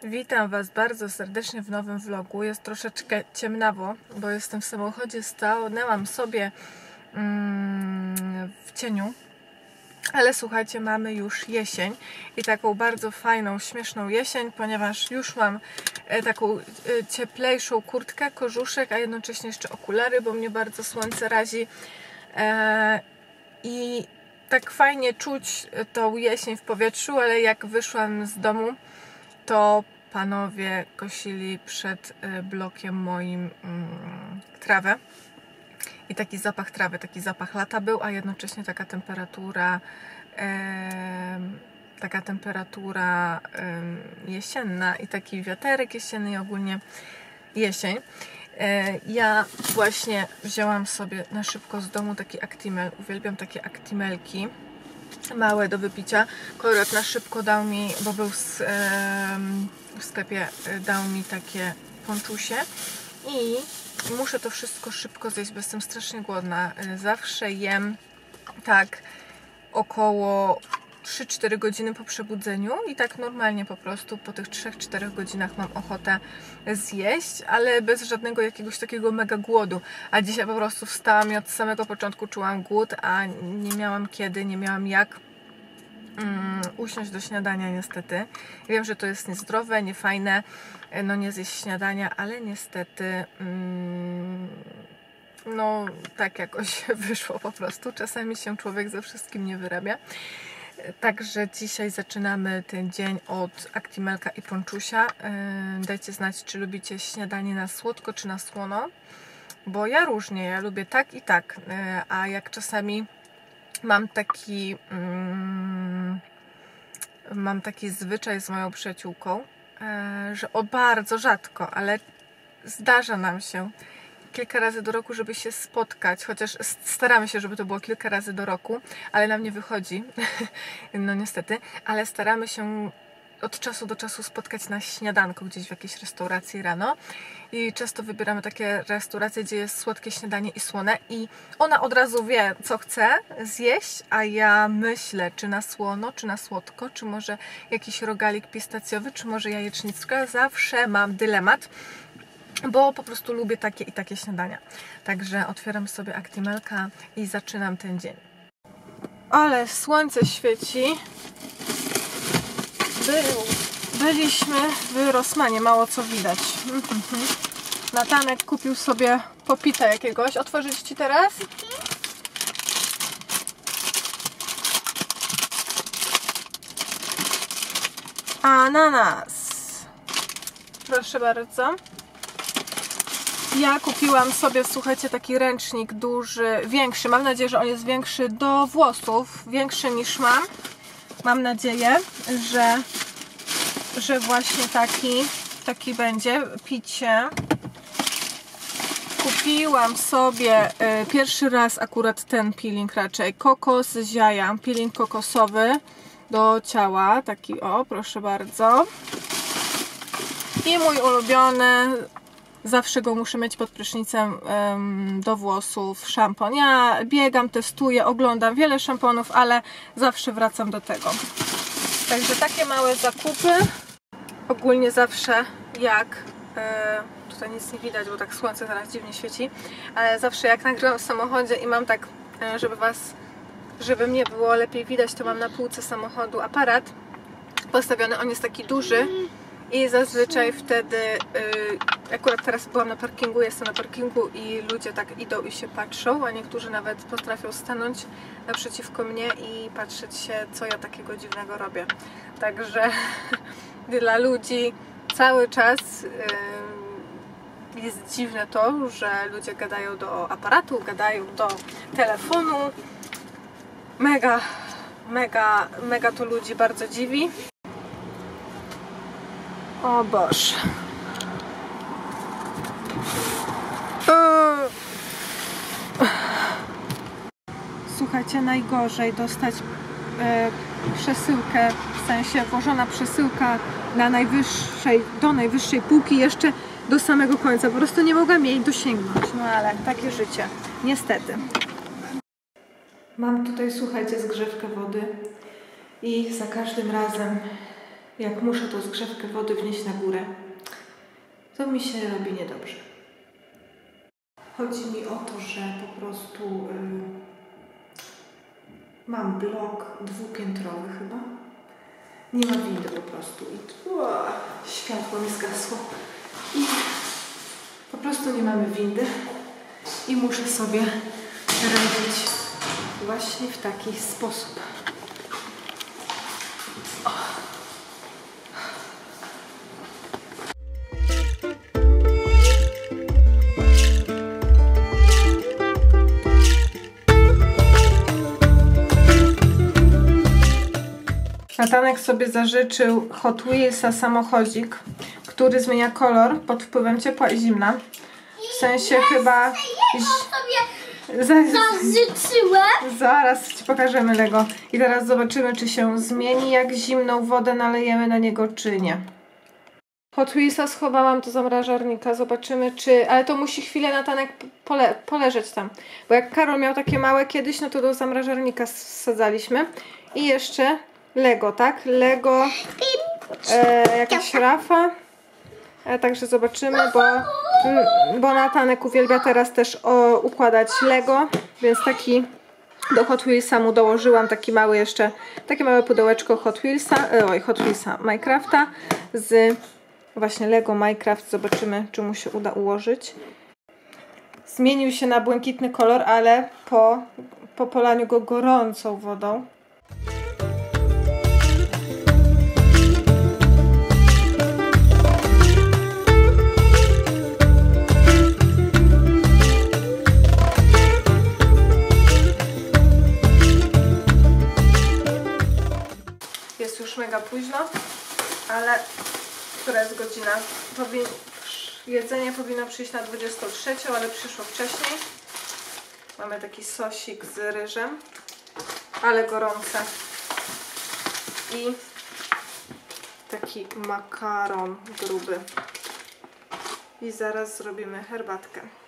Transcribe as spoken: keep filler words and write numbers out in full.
Witam Was bardzo serdecznie w nowym vlogu. Jest troszeczkę ciemnawo, bo jestem w samochodzie, stanęłam sobie mm, w cieniu. Ale słuchajcie, mamy już jesień i taką bardzo fajną, śmieszną jesień, ponieważ już mam taką cieplejszą kurtkę, kożuszek, a jednocześnie jeszcze okulary, bo mnie bardzo słońce razi. I tak fajnie czuć tą jesień w powietrzu, ale jak wyszłam z domu, to panowie kosili przed blokiem moim mm, trawę i taki zapach trawy, taki zapach lata był, a jednocześnie taka temperatura e, taka temperatura e, jesienna i taki wiaterek jesienny i ogólnie jesień. E, ja właśnie wzięłam sobie na szybko z domu taki Actimel, uwielbiam takie Actimelki małe do wypicia. Konrad na szybko dał mi, bo był z, e, w sklepie, dał mi takie ponczusie i muszę to wszystko szybko zjeść, bo jestem strasznie głodna. Zawsze jem tak około trzy cztery godziny po przebudzeniu i tak normalnie po prostu po tych trzech czterech godzinach mam ochotę zjeść, ale bez żadnego jakiegoś takiego mega głodu. A dzisiaj po prostu wstałam i od samego początku czułam głód, a nie miałam kiedy, nie miałam jak um, usiąść do śniadania niestety. Wiem, że to jest niezdrowe, niefajne, no nie zjeść śniadania, ale niestety um, no tak jakoś wyszło po prostu. Czasami się człowiek ze wszystkim nie wyrabia. Także dzisiaj zaczynamy ten dzień od Actimelka i ponczusia. Dajcie znać, czy lubicie śniadanie na słodko, czy na słono. Bo ja różnie, ja lubię tak i tak. A jak czasami mam taki mm, mam taki zwyczaj z moją przyjaciółką, że o bardzo rzadko, ale zdarza nam się kilka razy do roku, żeby się spotkać, chociaż staramy się, żeby to było kilka razy do roku, ale nam nie wychodzi, no niestety, ale staramy się od czasu do czasu spotkać na śniadanko gdzieś w jakiejś restauracji rano i często wybieramy takie restauracje, gdzie jest słodkie śniadanie i słone i ona od razu wie, co chce zjeść, a ja myślę, czy na słono, czy na słodko, czy może jakiś rogalik pistacjowy, czy może jajecznicka. Zawsze mam dylemat, bo po prostu lubię takie i takie śniadania. Także otwieram sobie Actimelka i zaczynam ten dzień. Ale słońce świeci. Był, byliśmy w Rossmanie, mało co widać. Natanek kupił sobie popita jakiegoś. Otworzyć Ci teraz? Ananas. Proszę bardzo. Ja kupiłam sobie, słuchajcie, taki ręcznik duży, większy. Mam nadzieję, że on jest większy do włosów, większy niż mam. Mam nadzieję, że, że właśnie taki, taki będzie. Picie. Kupiłam sobie y, pierwszy raz akurat ten peeling raczej. Kokos z ziaja. Peeling kokosowy do ciała. Taki o, proszę bardzo. I mój ulubiony, zawsze go muszę mieć pod prysznicem um, do włosów, szampon. Ja biegam, testuję, oglądam wiele szamponów, ale zawsze wracam do tego. Także takie małe zakupy. Ogólnie zawsze jak, e, tutaj nic nie widać, bo tak słońce teraz dziwnie świeci, ale zawsze jak nagrywam w samochodzie i mam tak, e, żeby was, żeby mnie było lepiej widać, to mam na półce samochodu aparat postawiony, on jest taki duży. I zazwyczaj wtedy, yy, akurat teraz byłam na parkingu, jestem na parkingu i ludzie tak idą i się patrzą, a niektórzy nawet potrafią stanąć naprzeciwko mnie i patrzeć się, co ja takiego dziwnego robię. Także dla ludzi cały czas yy, jest dziwne to, że ludzie gadają do aparatu, gadają do telefonu. Mega, mega, mega to ludzi bardzo dziwi. O Boże. Słuchajcie, najgorzej dostać e, przesyłkę, w sensie włożona przesyłka na najwyższej, do najwyższej półki, jeszcze do samego końca. Po prostu nie mogłam jej dosięgnąć. No ale takie życie. Niestety. Mam tutaj, słuchajcie, zgrzewkę wody i za każdym razem jak muszę tą zgrzewkę wody wnieść na górę, to mi się robi niedobrze. Chodzi mi o to, że po prostu yy, mam blok dwupiętrowy chyba. Nie ma windy po prostu. I ua, światło mi zgasło. I po prostu nie mamy windy. I muszę sobie radzić właśnie w taki sposób. Natanek sobie zażyczył Hot Wheelsa samochodzik, który zmienia kolor pod wpływem ciepła i zimna. W sensie chyba... Jego sobie zażyczyłem. Zaraz Ci pokażemy Lego. I teraz zobaczymy, czy się zmieni, jak zimną wodę nalejemy na niego, czy nie. Hot Wheelsa schowałam do zamrażarnika. Zobaczymy, czy... Ale to musi chwilę Natanek pole... poleżeć tam. Bo jak Karol miał takie małe kiedyś, no to do zamrażarnika wsadzaliśmy. I jeszcze... Lego, tak? Lego, e, jakaś rafa. E, także zobaczymy, bo, bo Natanek uwielbia teraz też o, układać Lego, więc taki do Hot Wheelsa mu dołożyłam taki mały jeszcze, takie małe pudełeczko Hot Wheelsa, e, oj, Hot Wheelsa Minecrafta z właśnie Lego Minecraft. Zobaczymy, czy mu się uda ułożyć. Zmienił się na błękitny kolor, ale po, po polaniu go gorącą wodą. Jest już mega późno, ale która jest godzina? Powin... Jedzenie powinno przyjść na dwudziestą trzecią, ale przyszło wcześniej. Mamy taki sosik z ryżem, ale gorące. I taki makaron gruby. I zaraz zrobimy herbatkę.